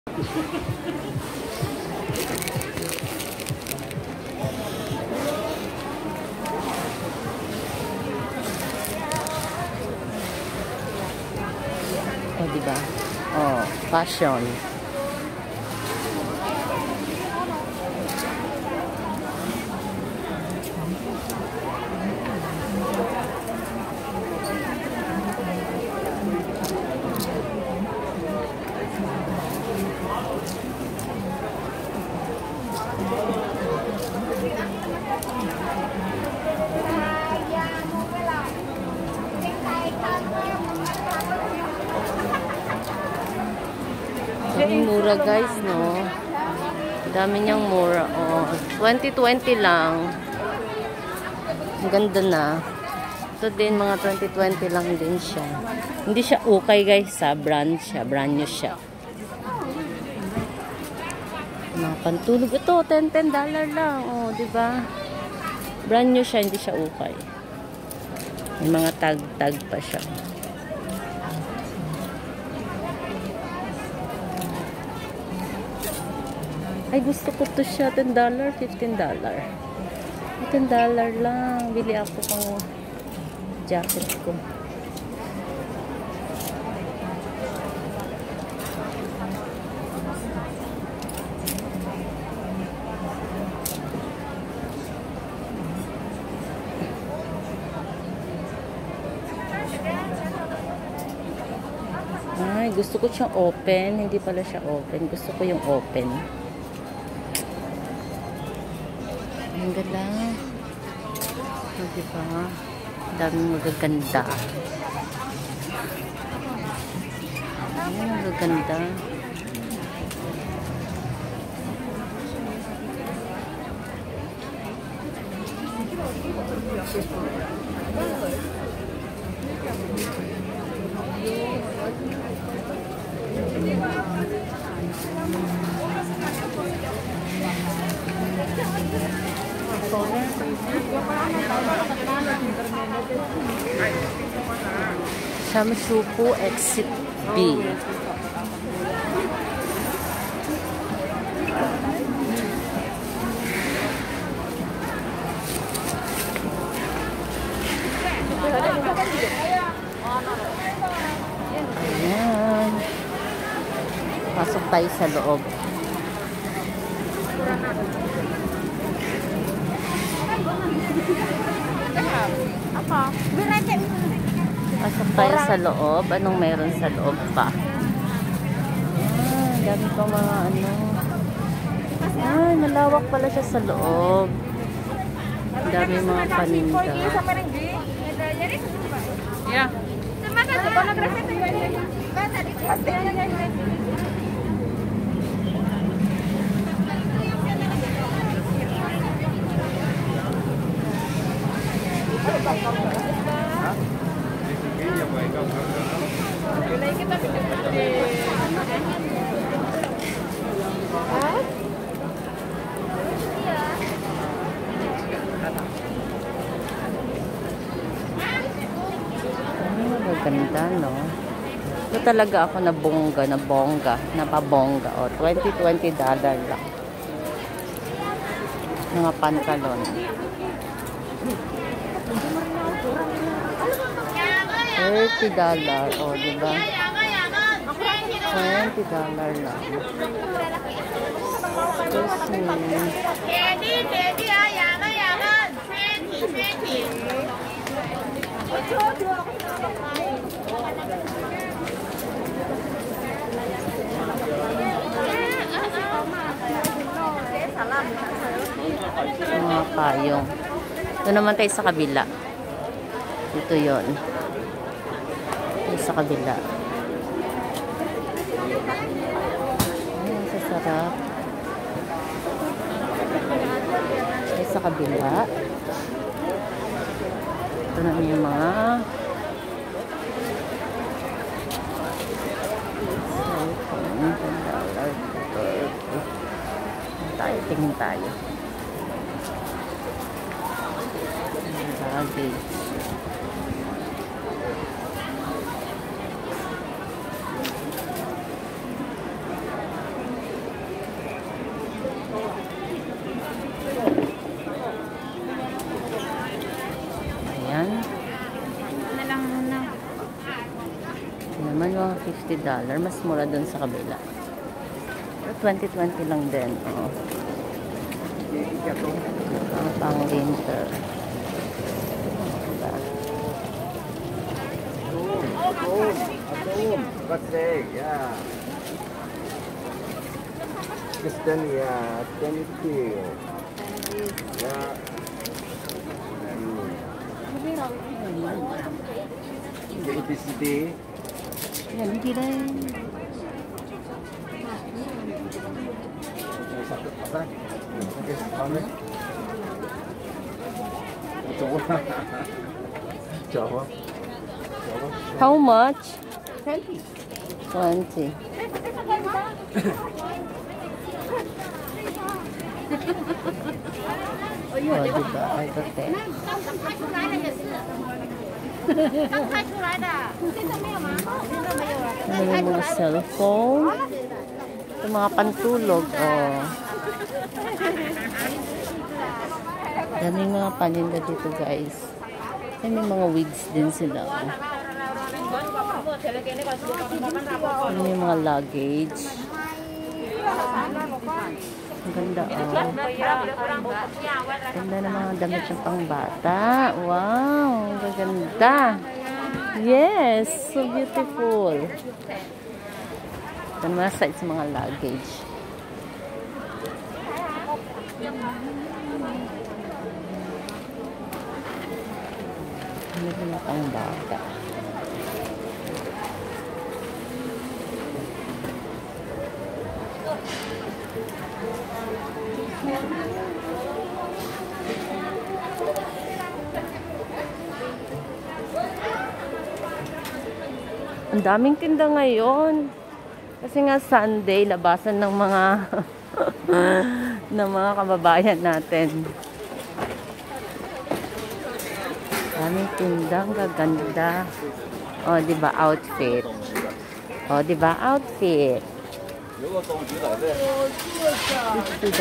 Oh, diba? Oh, fashion. Daming mura guys, no? Dami niyang mura. Oh, 2020 lang. Ang ganda na. Ito din, mga 2020 lang din siya. Hindi siya ukay guys, sa brand siya. Brand new siya. Mga pantulog. Ito, $10 lang. Oh, diba? Brand new siya, hindi siya ukay. May mga tag-tag pa siya. Ay, gusto ko to siya. $10, $15. $10 lang. Bili ako pang jacket ko. Ay, gusto ko siyang open. Hindi pala siya open. Gusto ko yung open. Ang ganda. So, diba? Daming magaganda. Ayan, magaganda. Shamshuku Exit B. Ayan. Pasok tayo sa loob. Pasok tayo sa loob. Anong meron sa loob pa? Dami pang mga ano. Ay, malawak pala siya sa loob. Dami mga paninda. Yeah. Ganda, no? Ito talaga ako napabongga. O, $20 lang. Mga pantalon. $30. O, diba? $20 lang. Excuse me. Mga payong. Ito naman tayo sa kabila. Ito yon. Ito sa kabila. Ayan, sasarap. Ito sa kabila. Ito naman yung mga tingin tayo. Baggage. $20. Mas mura dun sa kabila. Pero 2020 lang din. Oh. Ang pang winter. Diba? Yeah. Kristen, yeah, 22. Yeah. Electricity. Yan, hindi rin. Java. How much? 20. 20. Oh, diba? Ay, ito. 刚开出来的，现在没有吗？现在没有了。 Ano yung mga cellphone? Ito mga pantulog. Oh. Dami yung mga paninda dito, guys. Ay, may mga wigs din sila. Oh. Ano yung mga luggage? Ang ganda, oh. Ganda ng mga damit ng pangbata. Wow, ang ganda. Yes, so beautiful. Ito mga size sa mga luggage. Ano yung pangbata? Ang daming tinda ngayon. Kasi nga Sunday, labasan ng mga ng mga kababayan natin. Daming tinda, ang gaganda. O, di ba outfit? O, di ba outfit? $50.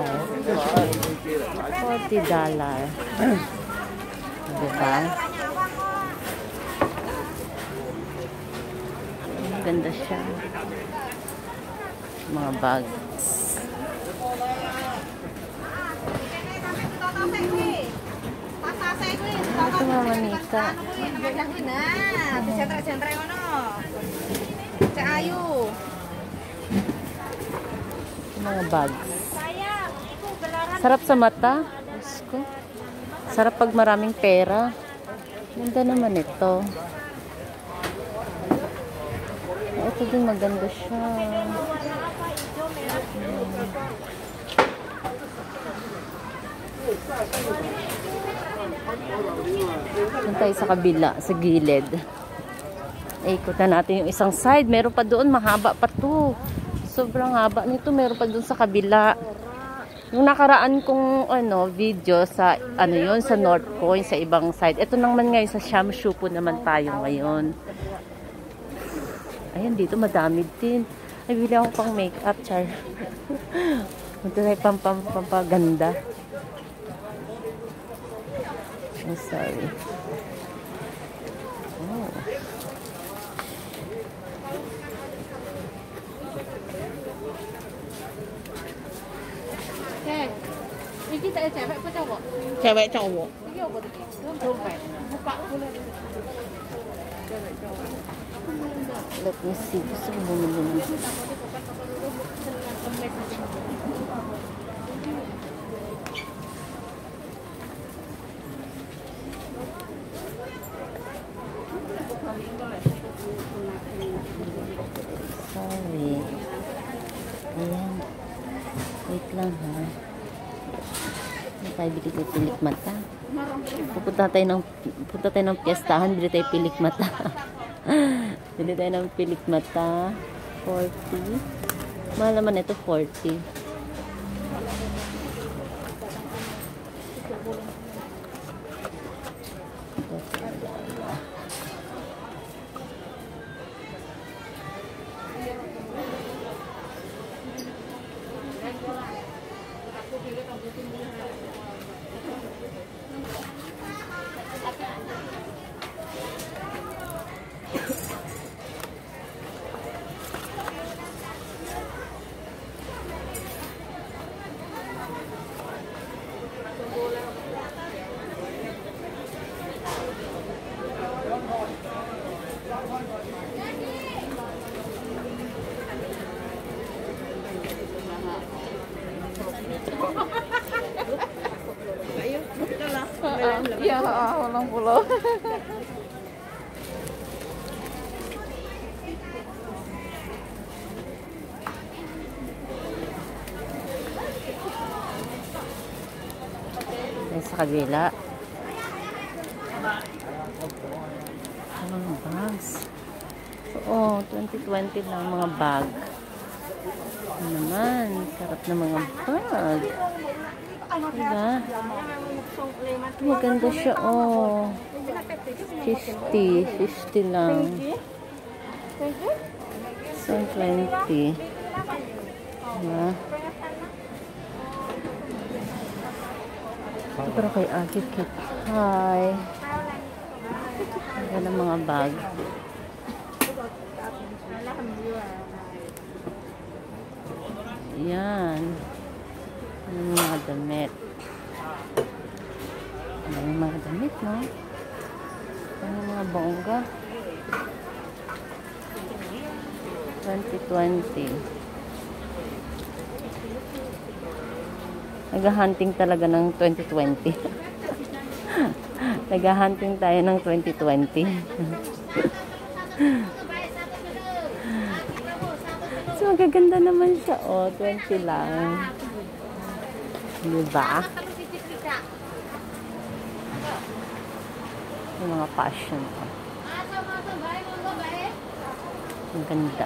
$40. Di ba? Ganda siya. Mga bags. Ito mga manika. Sentra-sentra kono. Cak Ayu. Mga bags. Sarap sa mata. Diyos ko. Sarap pag maraming pera. Ganda naman ito. Ito din maganda siya. Doon tayo sa kabila, sa gilid. Ikutan natin yung isang side. Meron pa doon, mahaba pa to. Sobrang haba nito. Meron pa doon sa kabila. Yung nakaraan kong video sa yun, sa North Point, sa ibang side. Ito naman ngayon sa Shamshu po naman tayo ngayon. Ayan, dito madami din. Ay, bili ako pang makeup, char. Ito ay pampaganda. Oh, sorry. Oh. Ini tak ada cewek apa cowok? Cewek cowok. Ini apa tadi? Dompet. Buka boleh. Cewek cowok. Let me see. Gusto ko bumili. Sorry. Ayan. Wait lang ha. Hindi tayo bili tayo pilik mata. Punta tayo ng piyestahan. Bili tayo pilik mata. Bili tayo ng pilik mata. 40. Mahal naman ito 40. Iya, 80. Ayan sa kabila. Mga bags. Oo, 2020 lang mga bag. Ano naman, sarap na mga bag. Diba? Maganda siya, oh. 50 lang. So, 20. Diba? Ito pero kay Ate Kit. Hi. Ayan ang mga bag. Yan. Ano mga damit. Ano yung mga damit, no? Ano yung mga bongga. 2020. Nag-hunting talaga ng 2020. Nag-hunting tayo ng 2020. So, magaganda naman siya. Oh, 20 lang. Diba? Yung mga fashion. Oh. Ang ganda.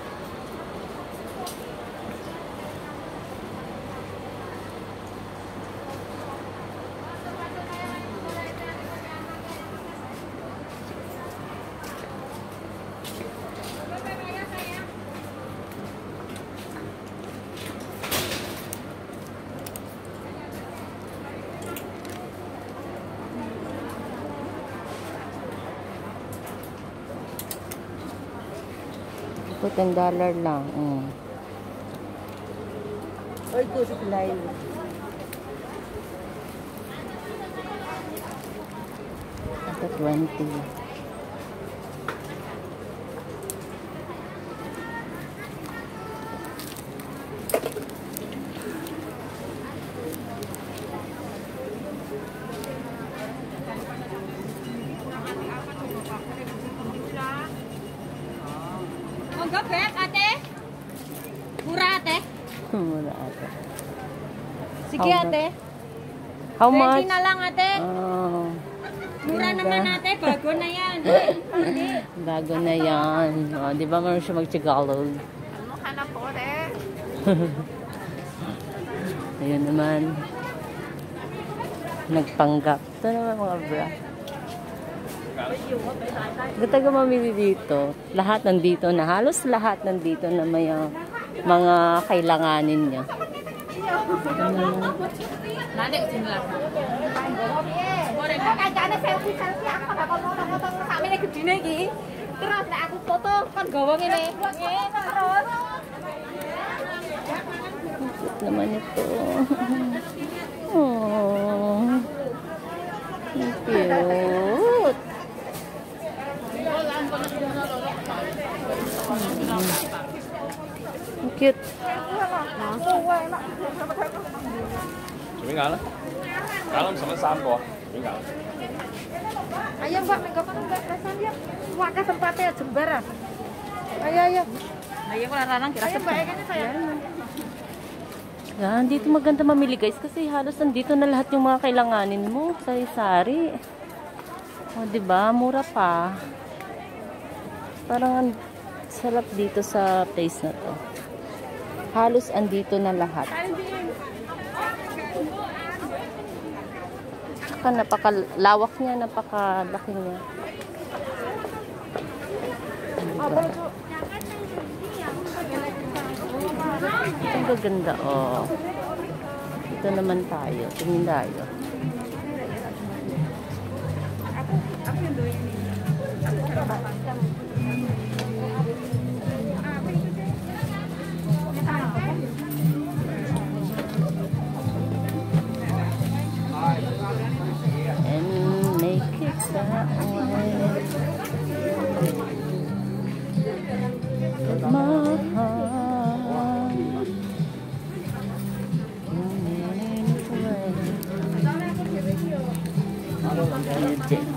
Ito, $10 lang. Or ito, supply. Ito, 20. Gapet, ate? Mura, ate? Mura ate. Sige, ate. How much? 20 na lang, ate. Oh. Mura naman, ate. Bago na yan. Bago na yan. Oh, di ba meron siya mag-Tagalog? Ano ka na po, ate? Ayun naman. Nagpanggap. Ito naman mga bra. Gataga mamili dito. Lahat nandito na. Halos lahat nandito na may mga kailanganin niya. Terus na aku foto kan gawang ini. Terus. Naman ito. Oh. Cute. Cute. 點解咧？揀諗送咗3個，點解？ Ayo mbak, minggu apa mbak? Pesan ya. Wah, ke tempatnya jembar. Ayo, ayo. Ayo, larang kira mbak, ini saya. Yan, dito maganda mamili guys kasi halos nandito na lahat yung mga kailanganin mo. Sari-sari. O, diba? Mura pa. Parang ang sarap dito sa place na to. Halos andito na lahat. Saka napakalawak niya, napakalaki niya. Diba? Ang gaganda, oh. Ito naman tayo. Tingin tayo. And make it that way. My heart.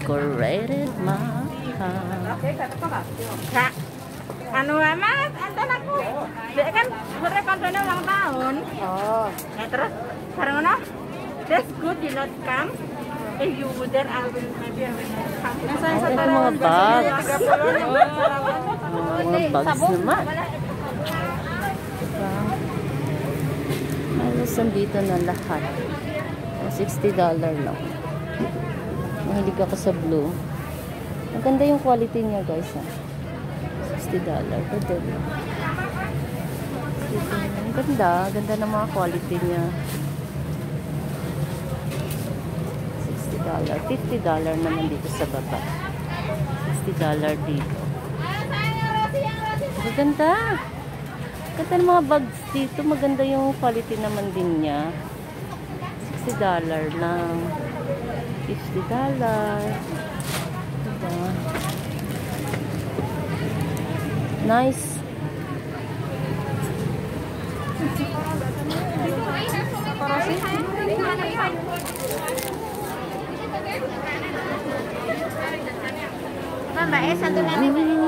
Decorated mahal. Kak, anu amat, anton aku. Dek kan mereka kontone ulang tahun. Oh. Ya terus bareng ngono. That's good, you not come. If you would then I will maybe I will come. Ito mga bags. Mga bags naman. Diba? Halos nandito na lahat. $60 lang. Mahilig ako sa blue. Maganda yung quality niya, guys. $60. Pwede. Ang ganda. Ganda ng mga quality niya. $50 naman dito sa baba. $60 dito. Maganda. Ganda ng mga bags dito. Maganda yung quality naman din niya. $60 lang. $50. Diba? Nice. Mbak S satu nanti.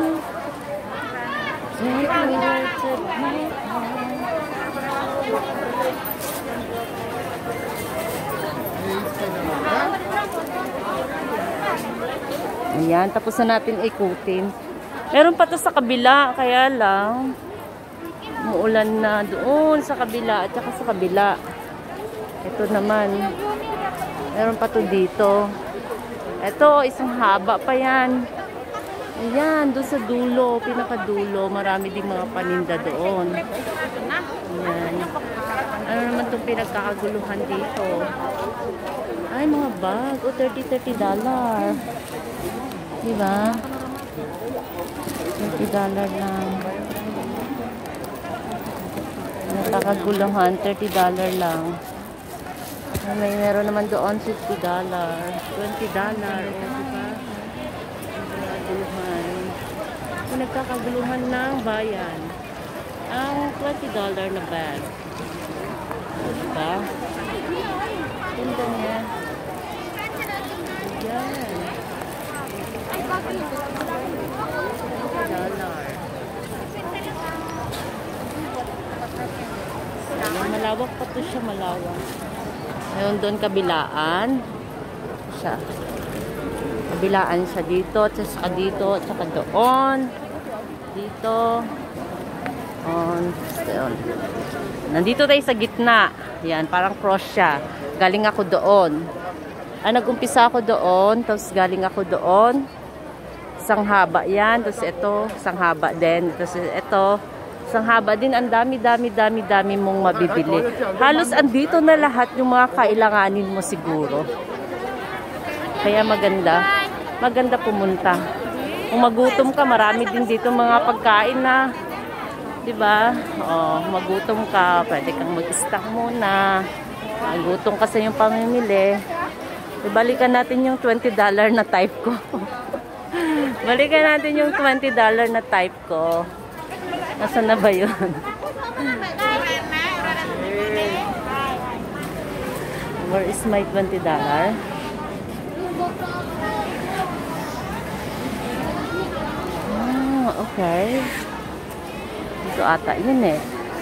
Ayan, tapos na natin ikutin. Meron pa to sa kabila, kaya lang umuulan na doon sa kabila at saka sa kabila. Ito naman. Meron pa to dito. Ito, isang haba pa yan. Ayan, doon sa dulo, pinakadulo. Marami ding mga paninda doon. Ayan. Ano naman itong pinagkakaguluhan dito? Ay, mga bag. O, $30 diba? $30 lang. Nagkakaguluhan, $30 lang. May meron naman doon $50, $20. Diba? Nagkakaguluhan ng bayan ang $20 na bag. Diba? Ganda niya. Yan. $20. Malawak pa to siya, malawak. Ngayon doon kabilaan siya. Kabilaan siya dito, at saka dito, at saka doon. Dito. Doon. Nandito tayo sa gitna. Yan, parang cross siya. Galing ako doon. Nag-umpisa ako doon, tapos galing ako doon. Isang haba yan, tapos ito, isang haba din. Tapos ito, isang haba din. Ang dami mong mabibili. Halos andito na lahat yung mga kailanganin mo siguro. Kaya maganda. Maganda pumunta. Kung magutom ka, marami din dito mga pagkain na, diba? Magutom ka, pwede kang mag-stock muna. Magutom ka sa yung pamimili. Balikan natin yung $20 na type ko. Balikan natin yung $20 na type ko. Nasaan na ba yun? Where is my $20? Okay. Dito ata yun eh.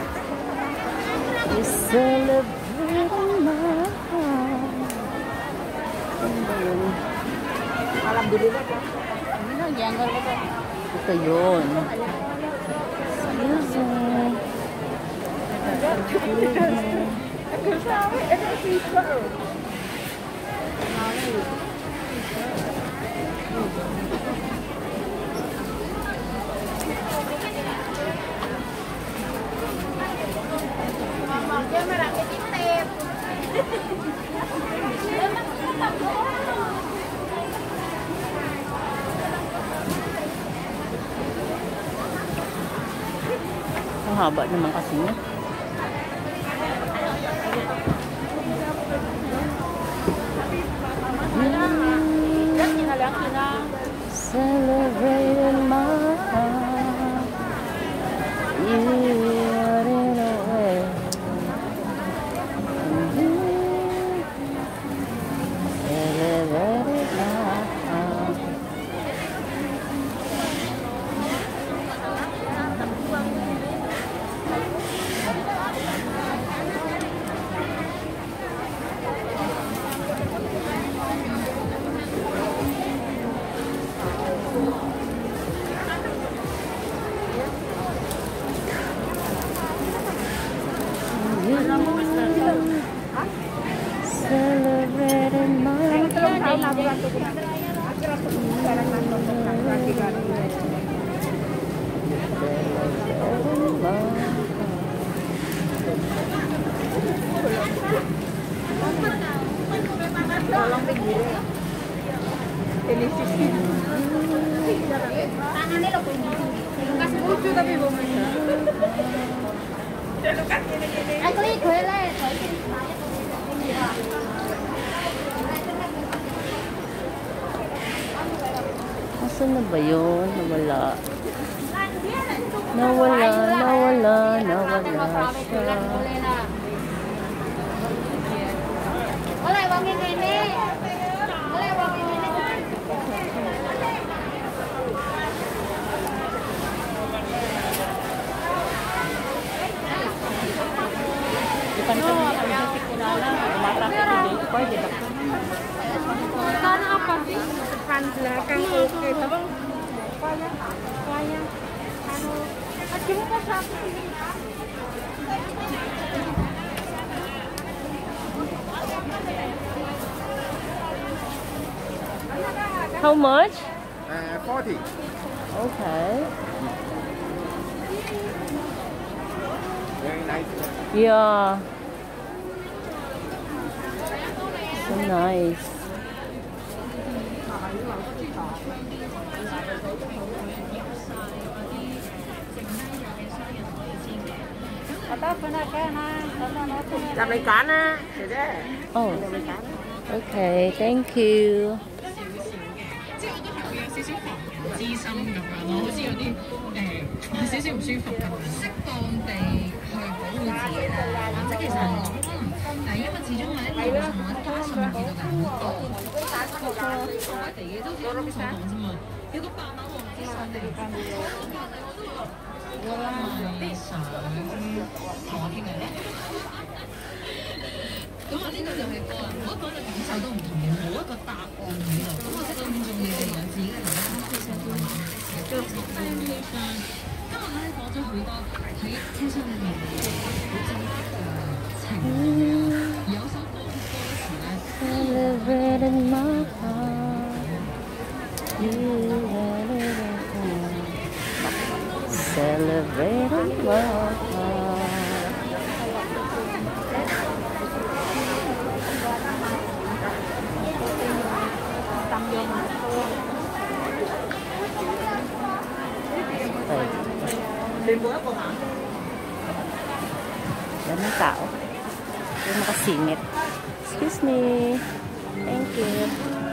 We celebrate my heart. Ano ba yun? Alhamdulillah ka. Ano, jangan ka. Ito yun. Excuse me. Ang haba naman kasi niya. Celebrating my heart. You are in a way. Celebrating my heart. Tangannya lo punya. Kasih lucu tapi bomen. Aku gue lah. Asan na ba yun? Nawala. Nawala siya. Wala, wangin ini. Wala, wangin ini. Sana apa sih? Depan belakang oke, bang. Kaya, anu, aja muka satu ini. How much? 40. Okay. Very nice. Yeah. So nice. Oh. Okay, thank you. 資深咁樣咯，好似有啲有少少唔舒服咁樣，適當地去保護自己啦。或者其實我可能因為始終喺路上或者街上面見到人好多，我哋嘅都好所講啫嘛。有個白馬王子上嚟，我都係想同我傾偈咧。咁我呢個就係個人，每一個人嘅感受都唔同嘅，冇一個答案喺度。咁我覺得觀眾你哋有自己嘅睇法。今日咧講咗好多喺車廂裏面好正嘅情侶，有首歌嘅歌詞咧。Celebrate in my heart, celebrate in my heart. Daming tao. Yung makasingit. Excuse me. Thank you.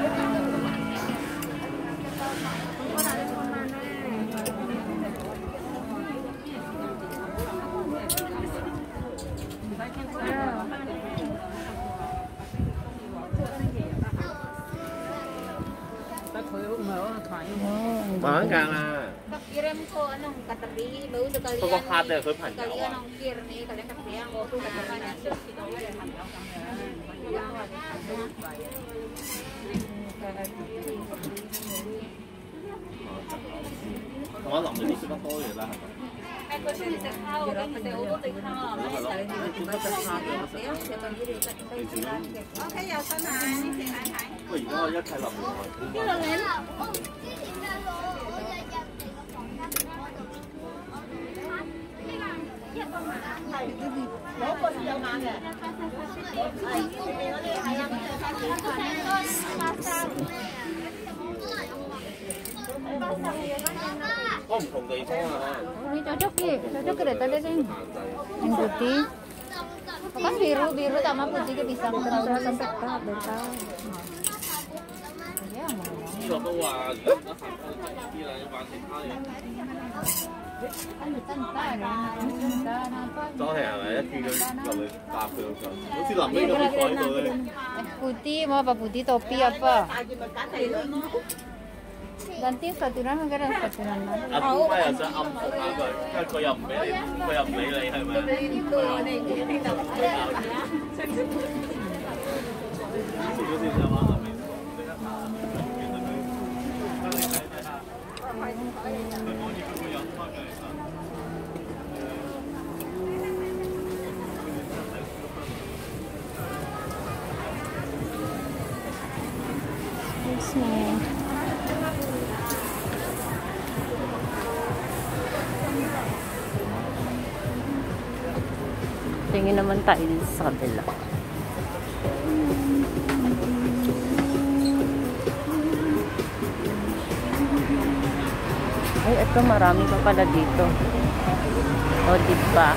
Mahal na. Kirim ko anong katabi, baru sekali. Pokok hati aku panjang. Sekali anong kir nih, kalian kasi yang go to katabi. 同我淋咗啲食得多嘢啦，係咪？ 佢中意食烤，咁咪食好多隻烤啊！ 係咯，點解食蝦嘅？ OK， 有新奶，食奶睇。 不過而家我一睇淋落去。 呢度你啦。攞個先有眼嘅，係嗰啲係啊， 我唔同地方啊。 ini cocok deh tadi sih yang putih kan biru sama putihnya bisa sampai berat besar 呢個都話得閒啲啦，要玩其他嘢。真係係咪一見佢入去搭佢個腳，好似淋呢個水喺度咧。 putih mau apa putih topi apa ganti saturan kan saturan 阿姑媽又想暗覆下佢，因為佢又唔俾你，佢又唔理你係咪？ Tingin naman tayo dito sa kabila. Ay, ito marami pa pala dito. O, diba?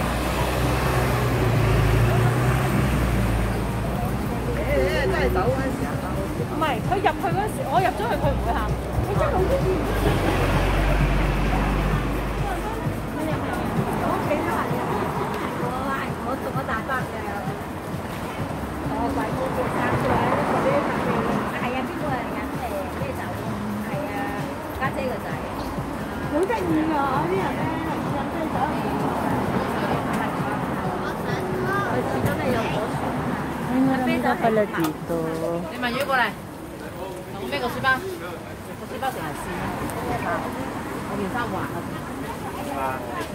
Ay, marami pa pala dito. 你買魚過嚟，同咩個書包？個書包成日線啦，我件衫滑啊！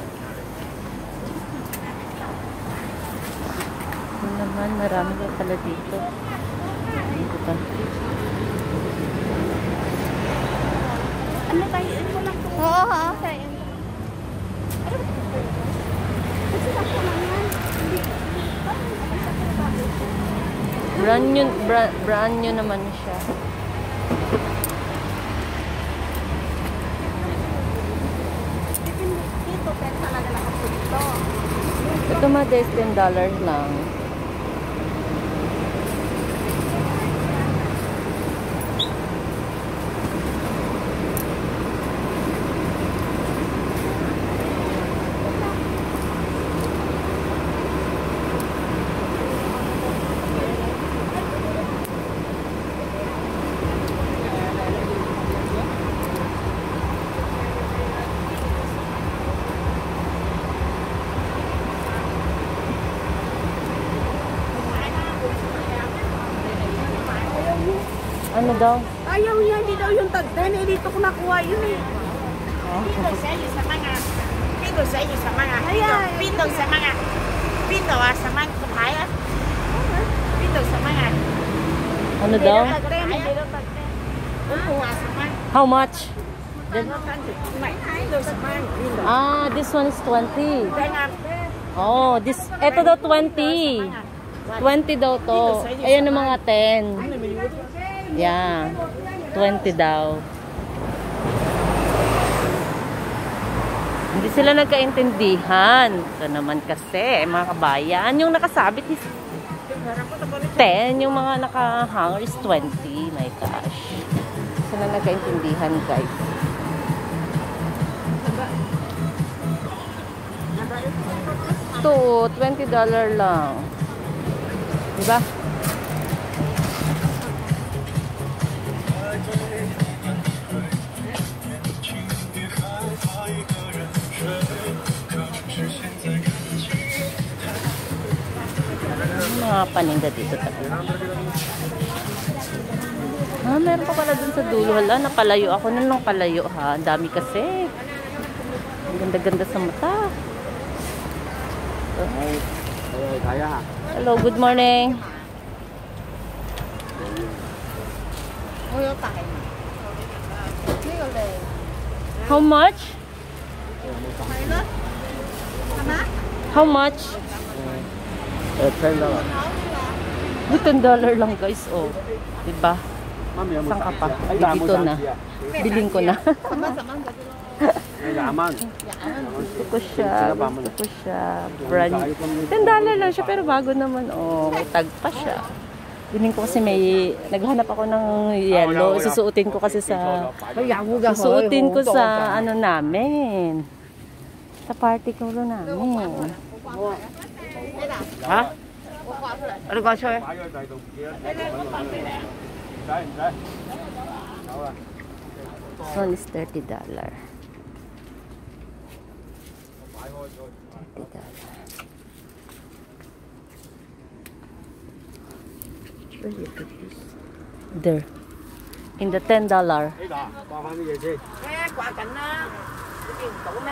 Ito naman, marami pa pala dito. Dito pa. Ano tayo? Ito lang po. Oo, oo. Brand new naman siya. Dito, pero talaga nakapulito. Ito mga $10 lang. Ano daw? Ayaw niya, hindi daw yung tagdan. Eh, dito ko nakuha yun eh. Pito sa inyo sa mga pito sa inyo sa mga pito sa mga pito sa mga kaya pito sa mga Ano daw? How much? Ah, this one is 20. Oh, ito daw 20. 20 daw to. Ayan ang mga 10. Yeah. 20 daw. Hindi sila nagkaintindihan. Ito naman kasi, mga kabayan, yung nakasabit is 10, yung mga nakahanger is 20. My gosh. Sila nagkaintindihan, guys. Ito, $20 lang. Diba? Mga paninda dito talaga. Ah, meron pa pala dun sa dulo. Hala, napalayo ako. Nun lang palayo ha. Ang dami kasi. Ang ganda-ganda sa mata. Right. Hello, good morning. How much? How much? $10. $10 lang guys, oh. Diba? Saan ka pa? Dito na. Biling ko na. Gusto ko siya. Gusto ko siya. Brand. $10 lang siya pero bago naman. Oh, may tag pa siya. Biling ko kasi may naghanap ako ng yellow. Susuotin ko kasi sa susuotin ko sa ano namin. Sa party ko namin. Ha? Ano ka siya? This one is $30. Where you put this? There. In the $10. Quả cảnh á. Cái tủ nè.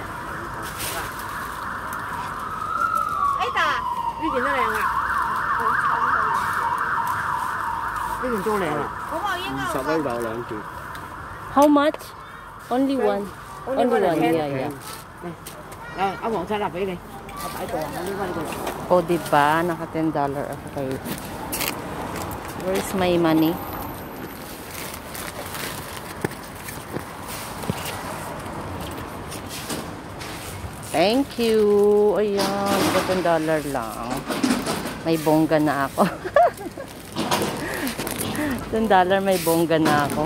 Ấy ta. Cái gì nó đẹp à? Cái gì cho đẹp à? How much? Only one. Only one. Yeah. Rồi, ông bọn sao đập đi đi. Ông phải tuần, ông đi qua đi. O, diba? Naka $10 ako kayo. Where's my money? Thank you. Ayan, $10 lang. May bongga na ako. $10 may bongga na ako.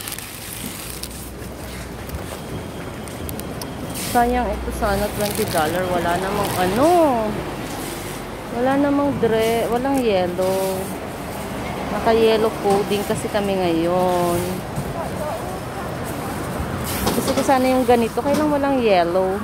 Sayang ito sana $20. Wala namang ano. Wala namang walang yellow. Naka-yellow coding kasi kami ngayon. Gusto ko sana yung ganito. Kailang walang yellow.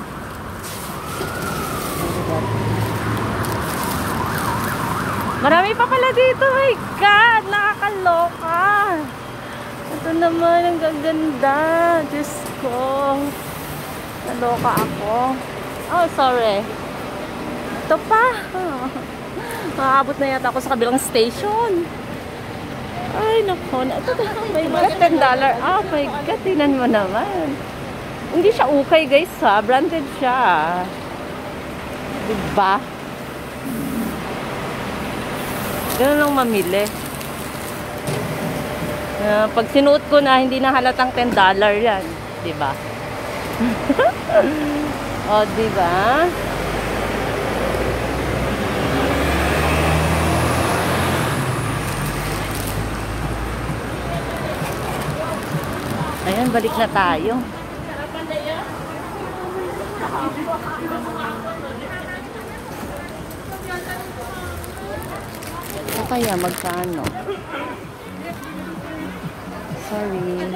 Marami pa pala dito. My God! Nakakaloka. Ito naman. Ang gaganda. Diyos ko. Naloka ako. Oh, sorry. Ito pa. Makakabot na yata ako sa kabilang station. Ay, naku. Ito na. May mga $10. Oh my God. Tingnan mo naman. Hindi siya ukay, guys, ha. Branded siya. Diba? Ganun lang mamili. Pag sinuot ko na, hindi na halatang $10 yan. Diba? O, diba? Ayan, balik na tayo. O kaya, magkano? Sorry.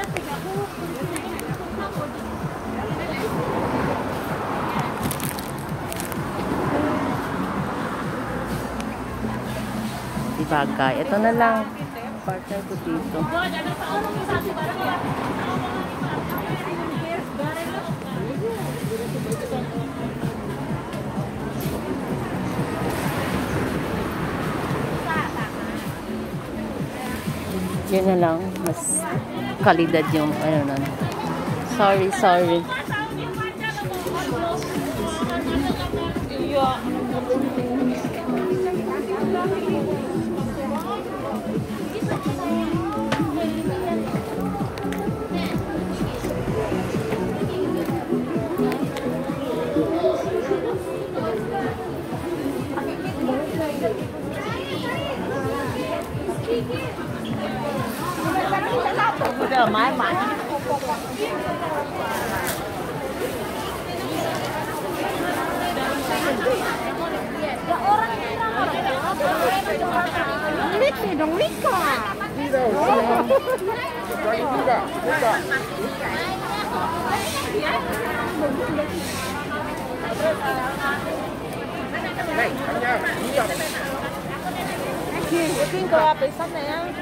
Di bagay. Ito na lang. Partner ko dito. Yun na lang. Mas kalidad yung ano nun. Sorry. Cái cô bị sốc này á.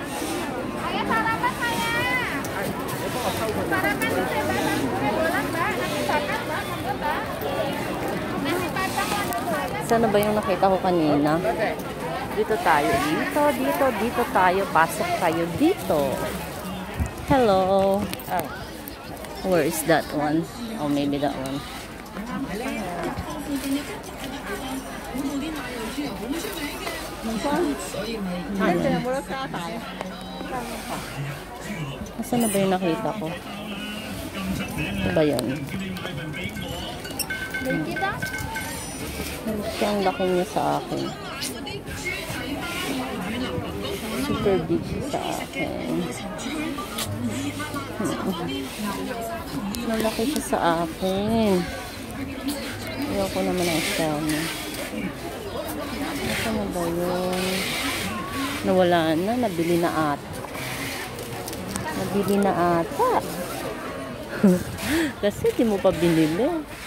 Sana ba yung nakita ko kanina? Dito tayo. Dito tayo. Pasok tayo dito. Hello. Oh. Where is that one? Oh, maybe that one. Nasaan na ba yung nakita ko? Ito ba yun? Ang laki niya sa akin. Super big siya sa akin. Malaki siya sa akin. Ayoko naman ang style niya. Nasaan na ba yun? Nawala na. Nabili na ata. Kasi di mo pa binili.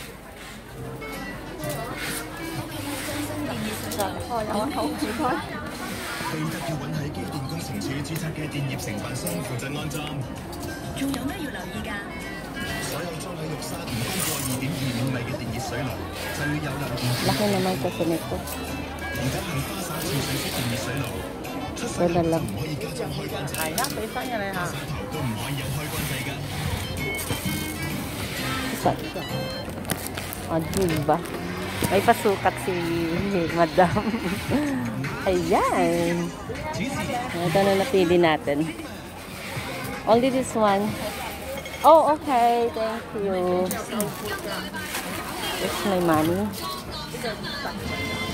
Laki naman kasi nito. Wala lang. Diba? May pasukat si Madam. Ayan. Ito na napili natin. Only this one. Oh, okay. Thank you. Here's my money.